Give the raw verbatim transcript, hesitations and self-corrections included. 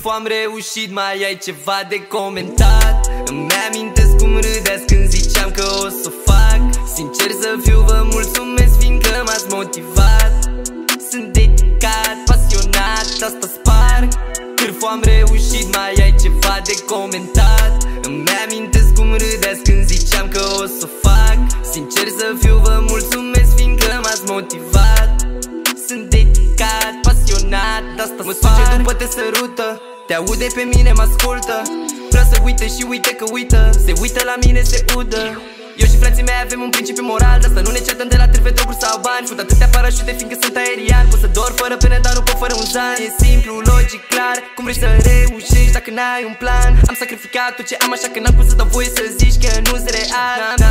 Cârfo am reușit, mai ai ceva de comentat? Îmi amintesc cum râdeați când ziceam că o să fac. Sincer să fiu, vă mulțumesc fiindcă m-ați motivat. Sunt dedicat, pasionat, asta sparg. Cârfo am reușit, mai ai ceva de comentat? Îmi amintesc cum râdeați când ziceam că o să fac. Sincer să fiu, vă mulțumesc fiindcă m-ați motivat. Sunt dedicat, pasionat, asta mă sparg. Mă sparge după te sărută, te aude pe mine, mă ascultă. Vrea să uite și uite că uită, se uită la mine, se udă. Eu și frații mei avem un principiu moral, de asta nu ne certăm de la târfe, droguri sau bani. Fut atâtea parașute fiindcă sunt aerian. Pot să dor fără pene, dar nu pot fără un zan. E simplu, logic, clar, cum vrei să reușești dacă n-ai un plan. Am sacrificat tot ce am, așa că n-am cum să dau voie să zici că nu-s real.